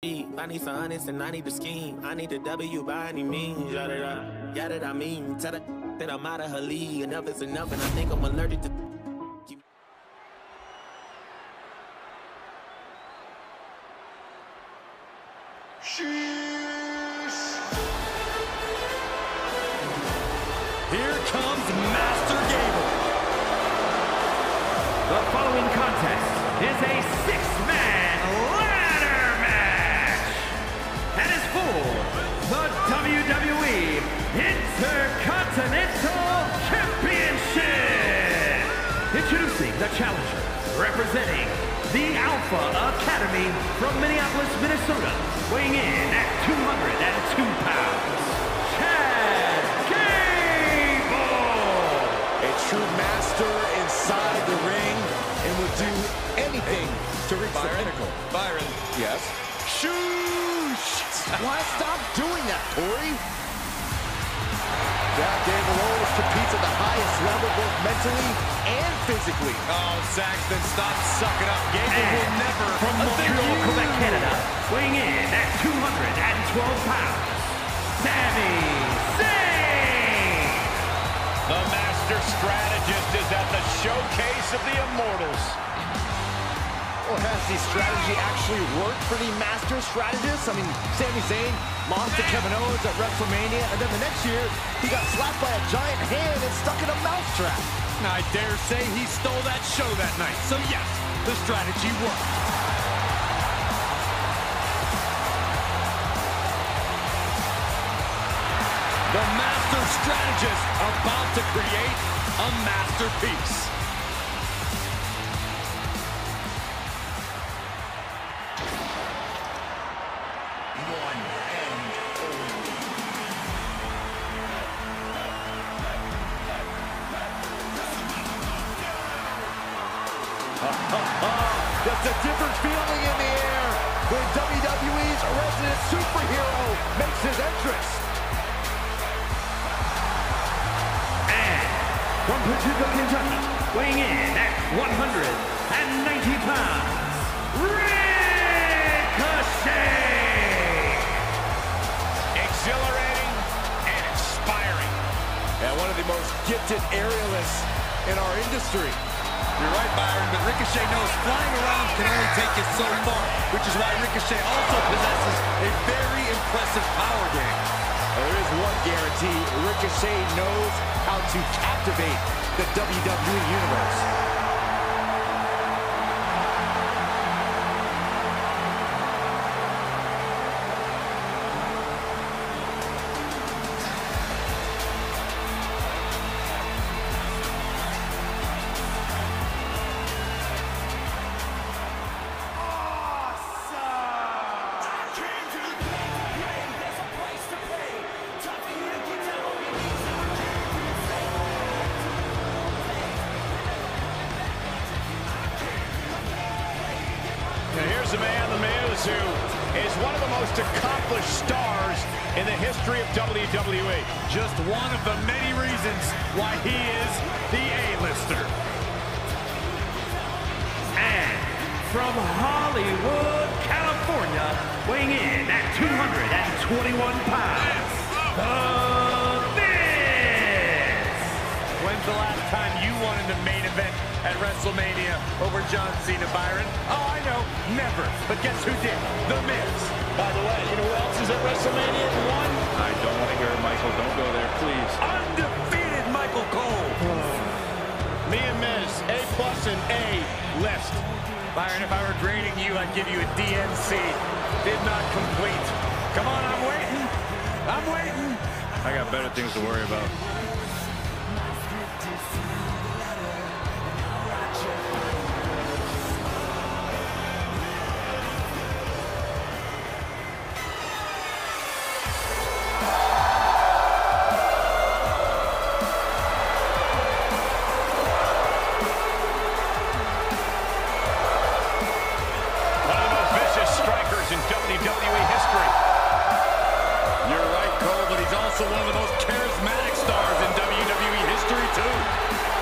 I need some honest and I need the scheme. I need the W by any means. Yada, yada, I mean. Tell her that I'm out of her league. Enough is enough, and I think I'm allergic to. Here comes Master Gable. The following contest is a six-man ladder match and is for the WWE Intercontinental Championship. Introducing the challenger, representing the Alpha Academy from Minneapolis, Minnesota, weighing in at 202 pounds, Chad Gable. A true master inside the ring and will do anything to reach the pinnacle. Byron. Yes? Shoosh! Why stop doing that, Corey? Chad Gable always competes at the highest level, both mentally and physically. Oh, Saxton, stop sucking up. Gable will never. From Montreal, Quebec, Canada, weighing in at 212 pounds, Sami Zayn. The master strategist is at the showcase of the Immortals. Well, has the strategy actually worked for the master strategist? I mean, Sami Zayn lost to Kevin Owens at WrestleMania, and then the next year, he got slapped by a giant hand and stuck in a mousetrap. I dare say he stole that show that night. So yes, the strategy worked. The master strategist about to create a masterpiece. That's a different feeling in the air when WWE's resident superhero makes his entrance. And from Paducah, Kentucky, weighing in at 190 pounds, Ricochet. Exhilarating and inspiring. And one of the most gifted aerialists in our industry. You're right, Byron, but Ricochet knows flying around can only take you so far, which is why Ricochet also possesses a very impressive power game. There is one guarantee: Ricochet knows how to captivate the WWE Universe. Here's a man, The Miz, who is one of the most accomplished stars in the history of WWE. Just one of the many reasons why he is the A-lister. And from Hollywood, California, weighing in at 221 pounds, The Miz. When's the last time you won in the main event at WrestleMania over John Cena, Byron? Oh, I know, never. But guess who did? The Miz. By the way, you know who else is at WrestleMania and won? I don't want to hear it, Michael. Don't go there, please. Undefeated Michael Cole. Me and Miz, A+ and A list. Byron, if I were grading you, I'd give you a DNC. Did not complete. Come on, I'm waiting. I'm waiting. I got better things to worry about. Also one of the most charismatic stars in WWE history, too.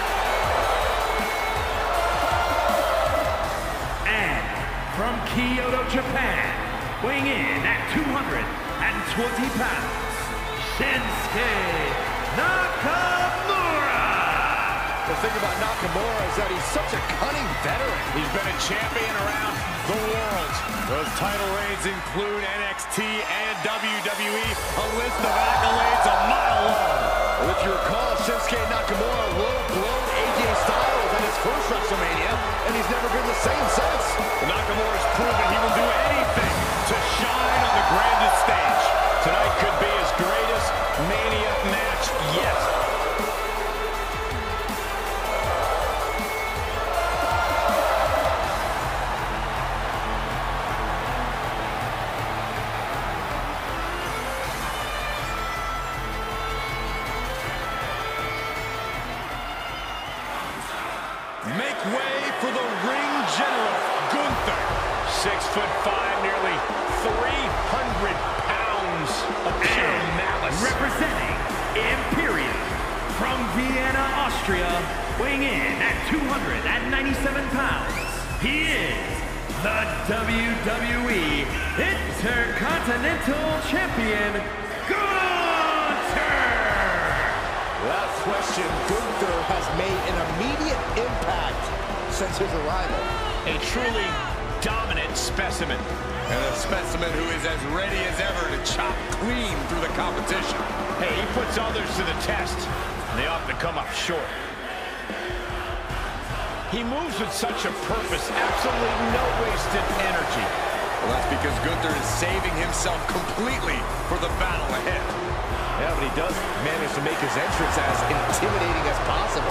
in at 220 pounds, Shinsuke Nakamura. The thing about Nakamura is that he's such a cunning veteran. He's been a champion around the world. Those title reigns include NXT and WWE, a list of accolades a mile long. Well, if you recall, Shinsuke Nakamura low-blown AJ Styles at his first WrestleMania, and he's never been the same since. Nakamura's proven he will do anything to shine on the grandest stage. Tonight could be his greatest Mania match yet. Make way for the ring general, Gunther. 6'5", nearly 300 pounds of pure malice. Representing Imperium from Vienna, Austria, weighing in at 297 pounds, he is the WWE Intercontinental Champion, Gunther! Without question, Gunther has made an immediate impact since his arrival. A truly dominant specimen. And a specimen who is as ready as ever to chop clean through the competition. Hey, he puts others to the test, and they often come up short. He moves with such a purpose, absolutely no wasted energy. Well, that's because Gunther is saving himself completely for the battle ahead. Yeah, but he does manage to make his entrance as intimidating as possible.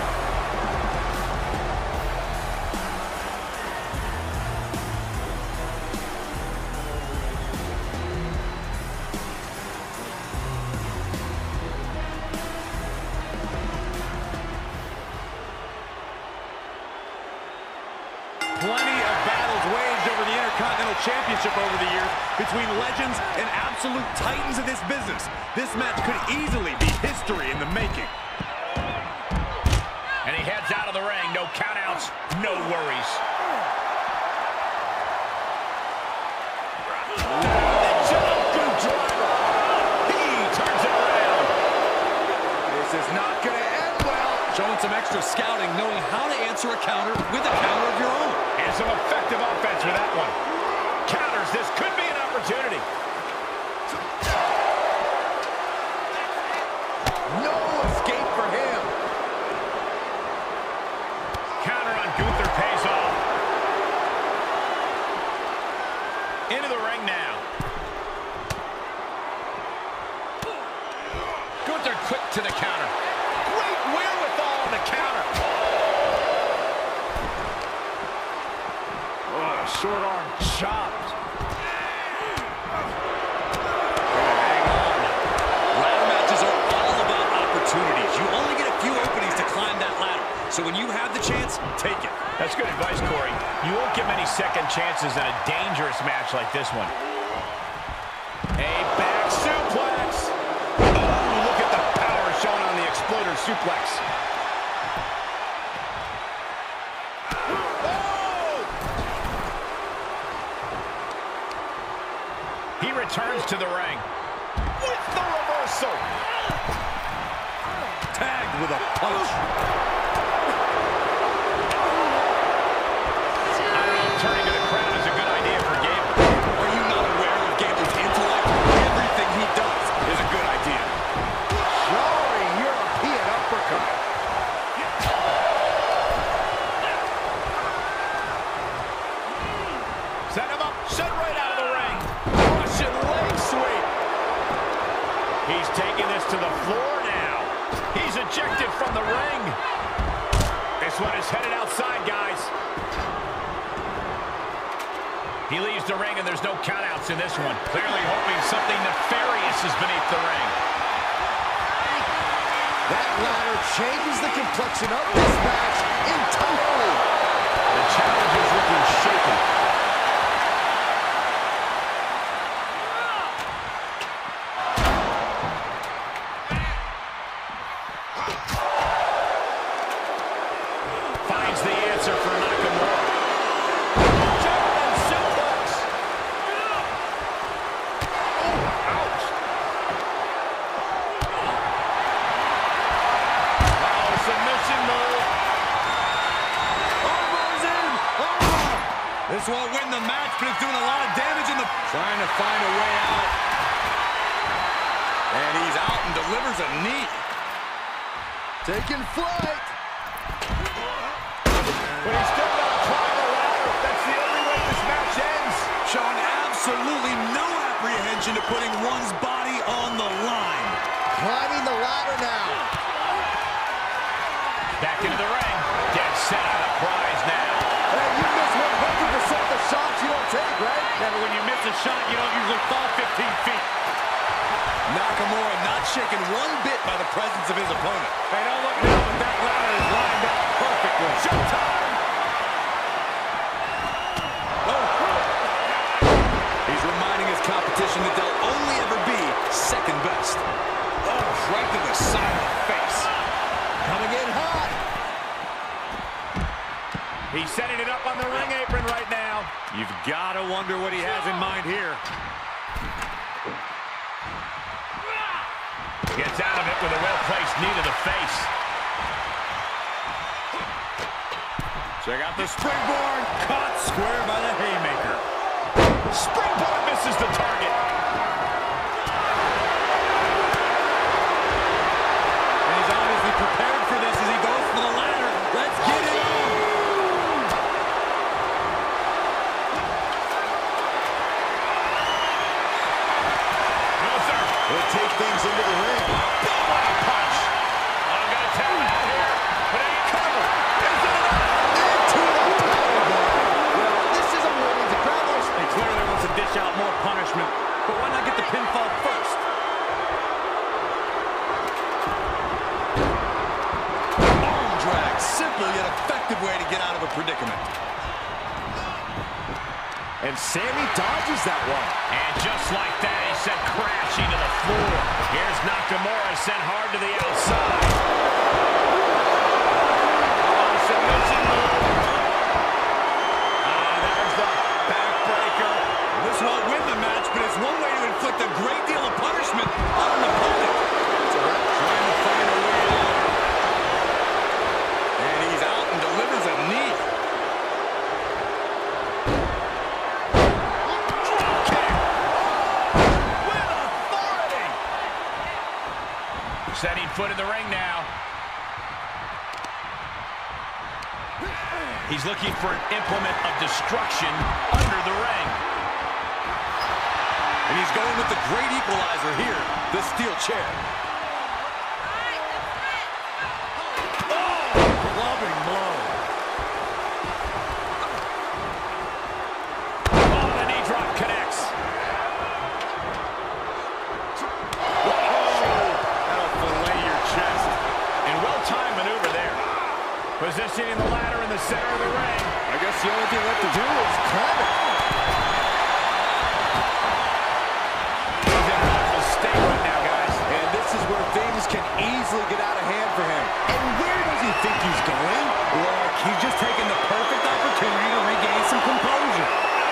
Plenty of battles waged over the Intercontinental Championship over the years between legends and absolute titans of this business. This match could easily be history in the making. And he heads out of the ring. No countouts, no worries. The jump through driver. He turns it around. This is not going to end well. Showing some extra scouting, knowing how to answer a counter with a counter of your own. And some effective offense with that one. Counters, this could be an opportunity. No escape for him. Counter on Gunther pays off. Into the ring now. Gunther quick to the counter. Great wherewithal on the counter. Oh, short arm chopped. Hang on. Ladder matches are all about opportunities. You only get a few openings to climb that ladder. So when you have the chance, take it. That's good advice, Corey. You won't get many second chances in a dangerous match like this one. A back suplex. Oh, look at the power shown on the exploder suplex. Oh! He returns to the ring with the reversal. Tagged with a punch. Turning to the crowd is a good idea for Gable. Are you not aware of Gable's intellect? Everything he does Is a good idea. Showing European uppercut. Set him up, sent right out of the ring. Russian leg sweep. He's taking this to the floor now. He's ejected from the ring. This one is headed outside, guys. He leaves the ring, and there's no countouts in this one. Clearly hoping something nefarious is beneath the ring. That ladder changes the complexion of this match entirely. The challenger's looking shaken. Finds the answer for Nakamura. German suplex. won't win the match, but it's doing a lot of damage in the... Trying to find a way out. And he's out and delivers a knee. Taking flight. But he's still got to climb the ladder. That's the only way this match ends. Showing absolutely no apprehension to putting one's body on the line. Climbing the ladder now. Back into the ring. Dead set on the prize now. Hey, you miss 100% of the shots you don't take, right? Yeah, but when you miss a shot, you don't usually fall 15 feet. Nakamura not shaken one bit by the presence of his opponent. Hey, don't look now, but that ladder is lined up perfectly. Showtime! He's reminding his competition that they'll only ever be second best. Oh, right to the side of the face. Coming in hot. He's setting it up on the ring apron right now. You've got to wonder what he has in mind here. Gets out of it with a well-placed knee to the face. Check out the springboard. Caught square by the haymaker. Springboard misses the target. And he's obviously prepared for this as he goes for the ladder. Let's get it on. No, sir. He'll take things into the ring. What a punch. I'm going to tap out here, but it ain't cover. Into the powerbomb. Well, this is a warning to Carlos. He clearly wants to dish out more punishment, but why not get the pinfall first? Arm drag. Simple yet effective way to get out of a predicament. And Sammy dodges that one. And just like that, he sent crashing to the floor. Here's Nakamura sent hard to the outside. Oh, submission move. There's the backbreaker. This won't win the match, but it's one way to inflict a great deal of punishment on an opponent. Trying to find a way out. And he's out and delivers a knee. Setting foot in the ring now. He's looking for an implement of destruction under the ring. And he's going with the great equalizer here, the steel chair. Oh, clubbing blow. Oh, the knee drop connects. Well-timed maneuver there. Positioning the ladder in the center of the ring. I guess the only thing left to do is climb it. He's in a awful state right now, guys. And this is where things can easily get out of hand for him. And where does he think he's going? Look, he's just taking the perfect opportunity to regain some composure.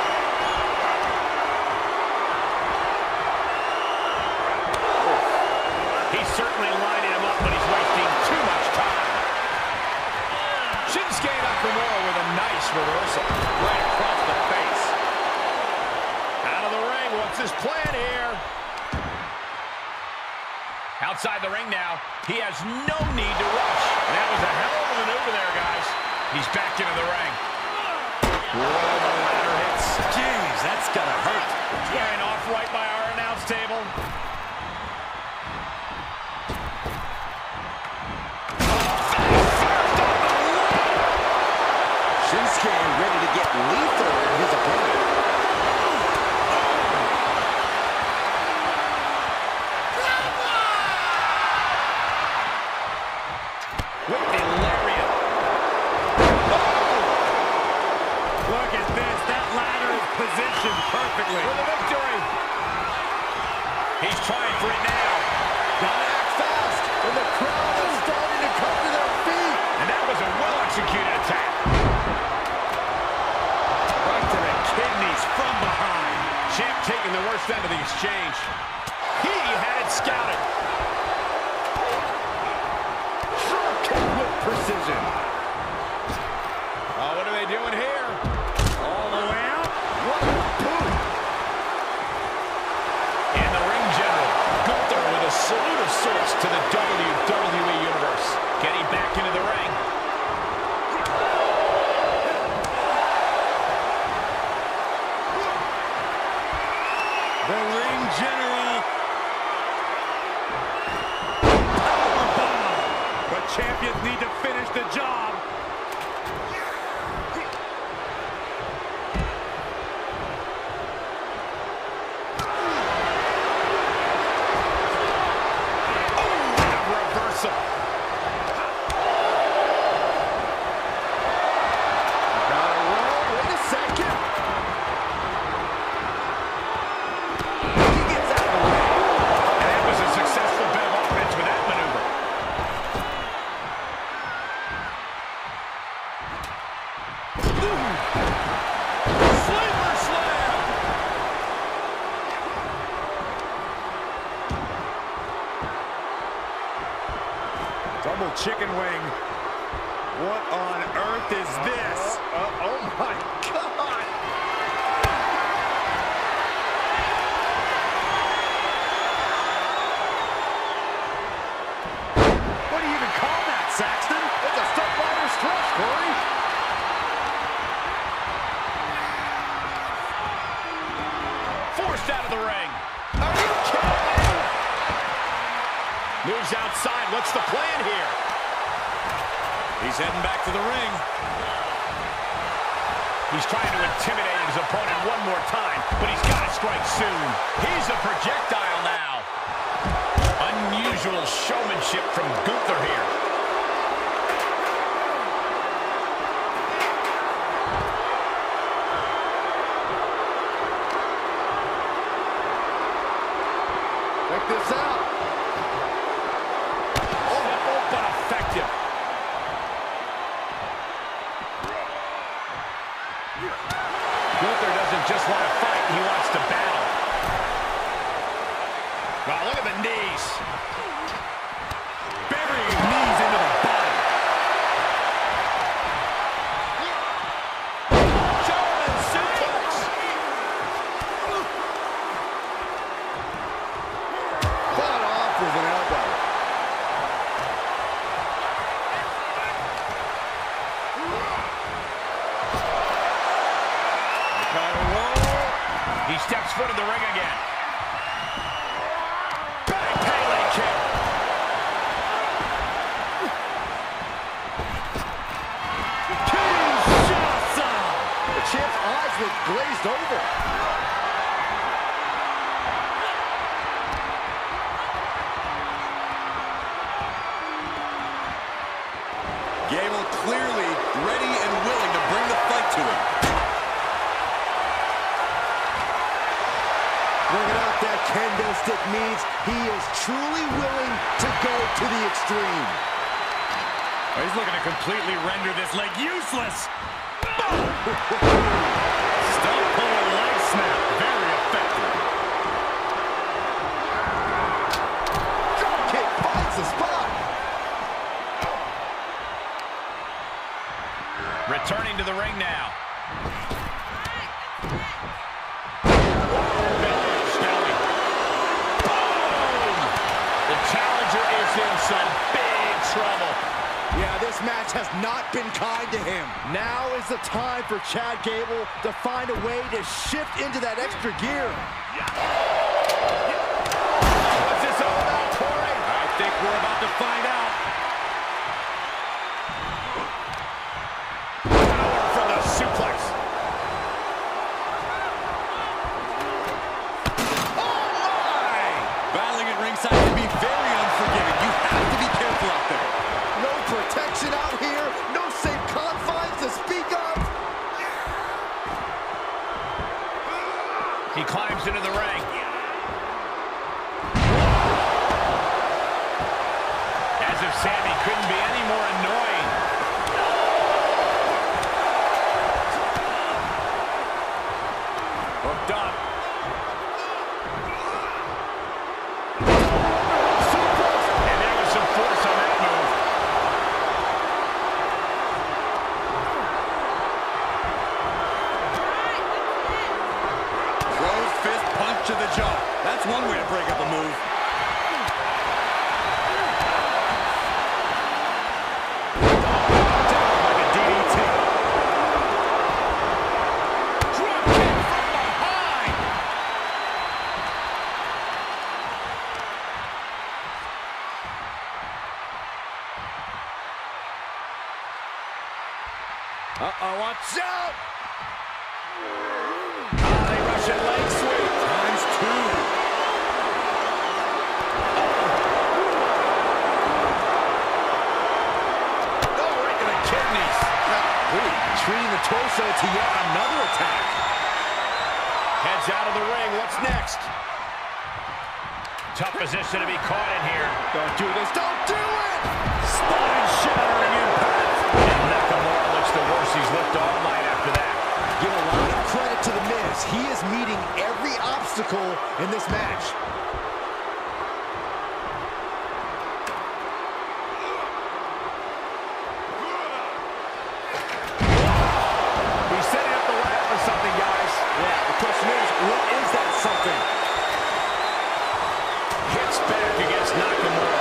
He's certainly lining him up, but he's wasting too much time. Shinsuke Nakamura with a nice reversal. Right across the face. Out of the ring. What's his plan here? Outside the ring now. He has no need to rush. That was a hell of a maneuver there, guys. He's back into the ring. Whoa, the ladder hits. Jeez, that's gotta hurt. Squaring off right by our announce table. Shinsuke ready to get lethal in his opponent. With the lariat. Look at this. That ladder is positioned perfectly. For the victory. He's trying for it now. Gotta act fast. And the crowd is starting to come to their feet. And that was a well-executed attack. Right to the kidneys from behind. Champ taking the worst end of the exchange. He had it scouted. With precision. Oh, what are they doing here? All the way out. General. But champions need to finish the job. Double chicken wing. What on earth is this? Oh my God! What do you even call that, Saxton? It's a step-ladder stretch, Corey. Forced out of the ring. Are you kidding me? Moves outside. What's the plan here? He's heading back to the ring. He's trying to intimidate his opponent one more time, but he's got to strike soon. He's a projectile now. Unusual showmanship from Gunther here. Check this out. Oh, but effective. Gunther doesn't just want to fight, he wants to battle. Wow, look at the knees. Burying knees into the body. German suplex. Fought off with an elbow. He steps foot in the ring again. Back Pele kick. Kinshasa. The champ's eyes look glazed over. Gable clearly ready and willing to bring the fight to him. Bringing out that kendo stick means he is truly willing to go to the extreme. He's looking to completely render this leg useless. Stump pull leg snap. Very effective. Drop kick finds the spot. Returning to the ring now. The challenger is in some big trouble. Yeah, this match has not been kind to him. Now is the time for Chad Gable to find a way to shift into that extra gear. What's this all about, Corey? I think we're about to find out. Power from the suplex. Oh, my! Battling at ringside can be very unforgiving. You have to be careful out there. No protection out here, no safe confines to speak of. He climbs into the ring. As if Sammy couldn't be any more annoying. Hooked up. And there was some force on that move. Closed fist punch to the jaw. That's one way to break up a move. Down like a DDT. Drop kick from behind. Uh-oh, watch out! They rush it leg sweep. Times 2. Treating the torso to yet another attack. Heads out of the ring. What's next? Tough position to be caught in here. Don't do this. Don't do it! Spine-shattering impact. And Nakamura looks the worst he's looked all night after that. Give a lot of credit to The Miz. He is meeting every obstacle in this match. Hits back against Nakamura.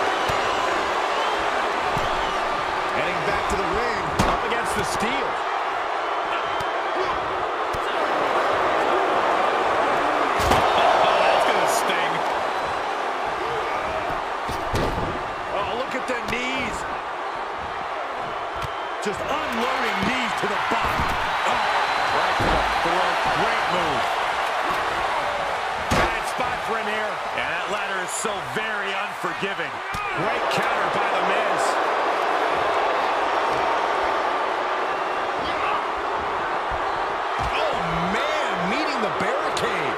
Heading back to the ring. Up against the steel. Oh, that's gonna sting. Oh, look at the knees. Just unloading knees to the bottom. Oh, right foot, throw. Great move. Spot for him here. And that ladder is so very unforgiving. Great counter by The Miz. Oh, man, meeting the barricade.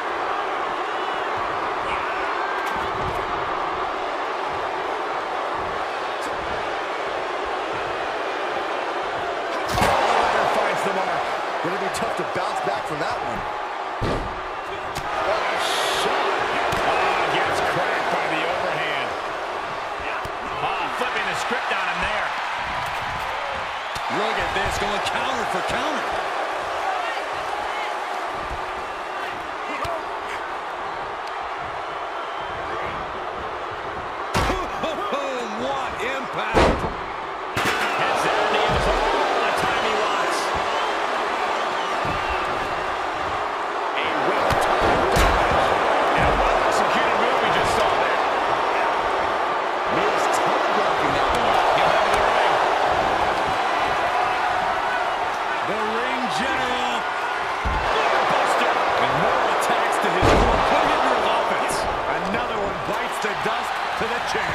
Oh, the ladder finds the mark. Gonna be tough to bounce back from that one. Script on him there. Look at this, going counter for counter. What impact! Has that nails all the time he wants. A well-timed dodge. And a well-executed move we just saw there. Miz telegraphing that one. He'll have the ring. The ring general. Buster. And more attacks to his core. Put him into offense. Another one bites the dust to the champ.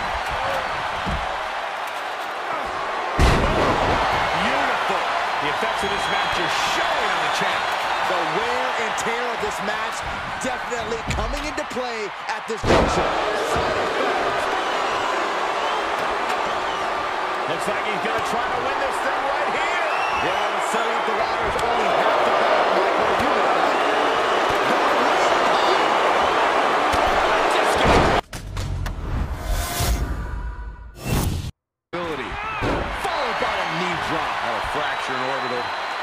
Beautiful. The effects of this match are showing on the champ. The wear and tear of this match definitely coming into play at this juncture. Looks like he's going to try to win this thing right here. Yeah, setting up the ladder is only half the battle, Michael. You know that. Followed by a knee drop. A fracture in orbital.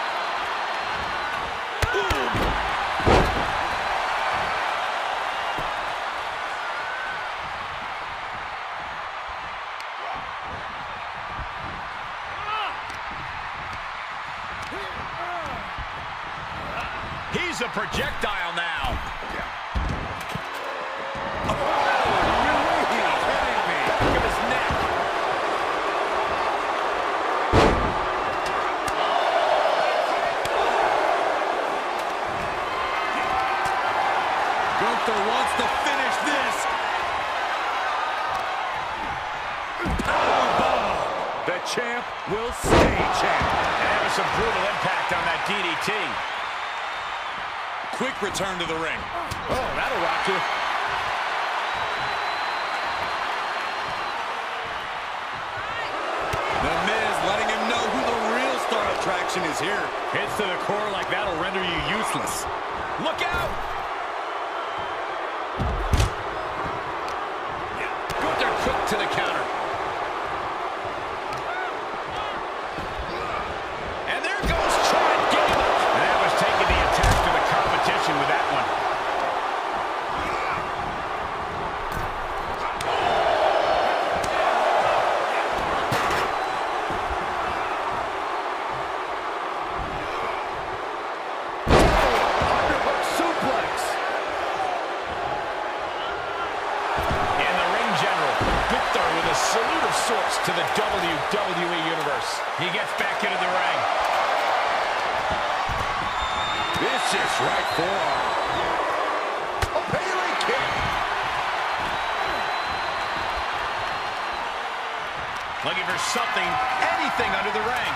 He's a projectile now. Gunther wants to finish this. Powerbomb. The champ will stay champ. And that was some brutal impact on that DDT. Quick return to the ring. Oh, that'll rock you. The Miz letting him know who the real star attraction is here. Hits to the core like that'll render you useless. Look out! Gunther quick to the counter. And there goes Chad Gable. And that was taking the attack to the competition with that one. Salute of sorts to the WWE Universe. He gets back into the ring. vicious right forearm. A Pele kick. Looking for something, anything under the ring.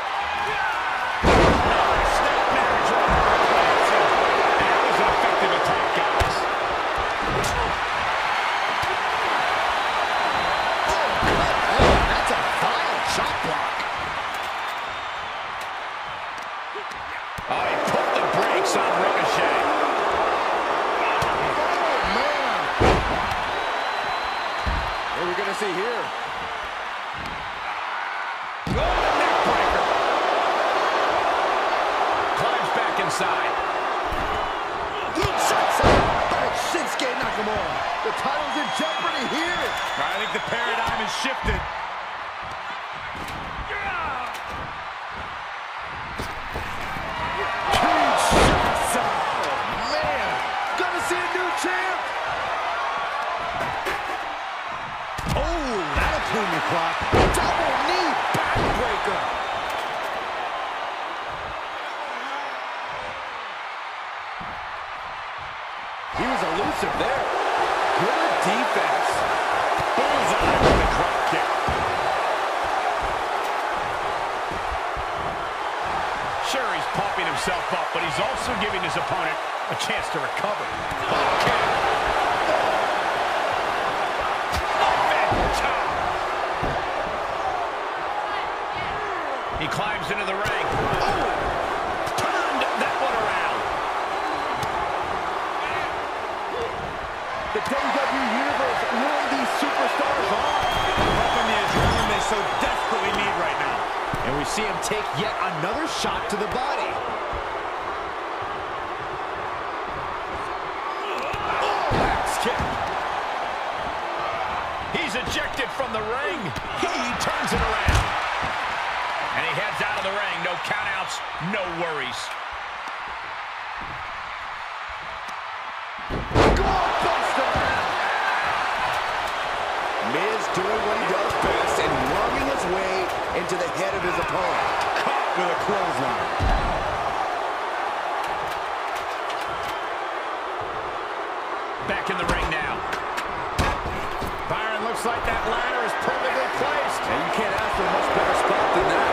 Snap marriage right. That was an effective attack, guys. That's a vile shot block. Oh, he put the brakes on Ricochet. Oh, man. What are we going to see here? Oh, neck breaker. Climbs back inside. By Shinsuke Nakamura. The title's in jeopardy here. I think the paradigm has shifted. Huge shots. Oh, man. Gonna see a new champ. Oh, that'll clean your clock. Double knee backbreaker. He was elusive there. Good defense. Bullseye with the drop kick. Sure, he's pumping himself up, but he's also giving his opponent a chance to recover. Okay. He climbs into the ring. Oh! Turned that one around. The WWE Universe luring these superstars on. Pumping the adrenaline they so desperately need right now. And we see him take yet another shot to the body. Oh, axe kick. He's ejected from the ring. He turns it around. And he heads out of the ring. No countouts, no worries. Goalbuster! Miz doing what he does best and rubbing his way into the head of his opponent. Caught with a clothesline. Back in the ring now. Byron, looks like that ladder is perfectly placed. And you can't ask for a much better spot than that.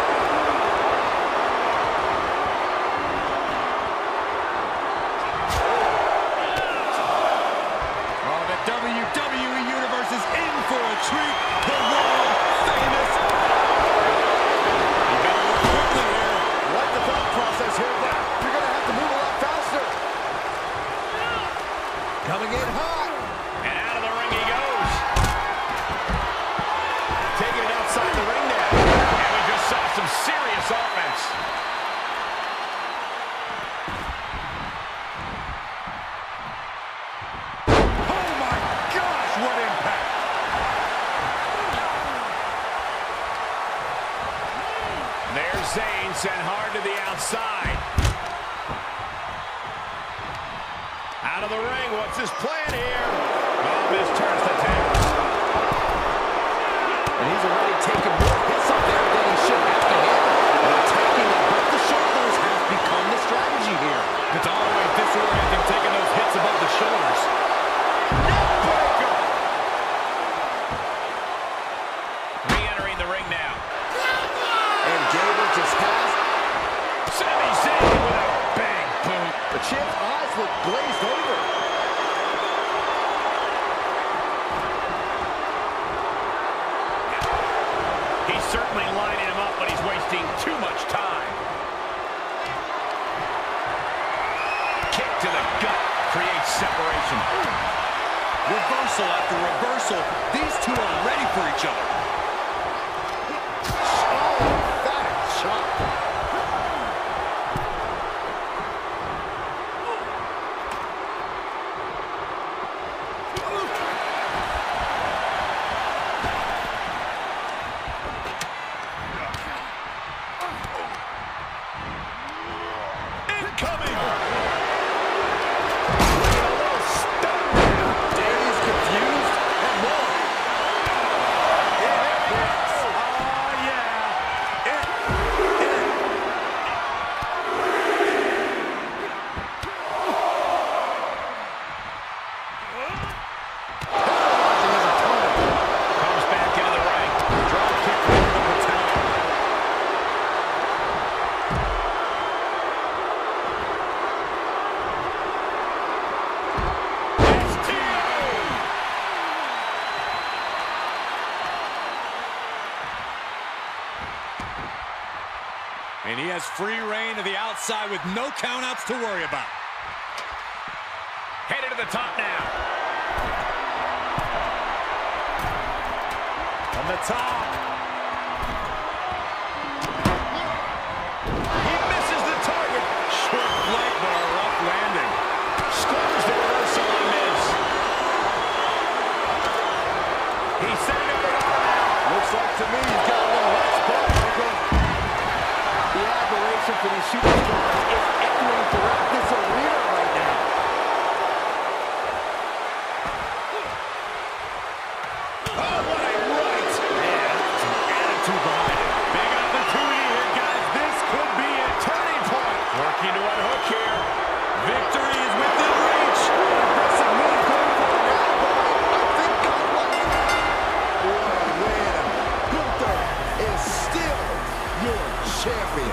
Oh, the WWE Universe is in for a treat. The world famous. You gotta move quickly here. Like the thought process here, but you're going to have to move a lot faster. Coming in hot. And out of the ring he goes. Taking it outside the ring now. And we just saw some serious offense. Oh my gosh, what impact. There's Zayn sent hard to the outside. Out of the ring, what's his plan here? Oh, Miz turns the tables. And he's already taken more hits up there than he should have to handle. And attacking above the shoulders has become the strategy here. It's always disorienting taking those hits above the shoulders. Neckbreaker! Re-entering the ring now. And Gable just has. Sami Zayn with a big boot. The champ's eyes look glazed over. He's certainly lining him up, but he's wasting too much time. Kick to the gut creates separation. Reversal after reversal. These two are ready for each other. Oh, emphatic shot. Incoming! Davey's confused and more. has free reign to the outside with no countouts to worry about. Headed to the top now. From the top. He misses the target. Short flight, but a rough landing. Scores the reversal on Miz. He's setting up the ladder now. Looks like to me he's got a little hot spot, Michael. The admiration for these superstars is echoing throughout this arena right now. Oh, what a right. Man, some attitude behind it. Big opportunity here, guys. This could be a turning point. Working to unhook here. Victory is within reach. Aggressive move going for it now, but I think God won. What a win. Gunther is still your champion.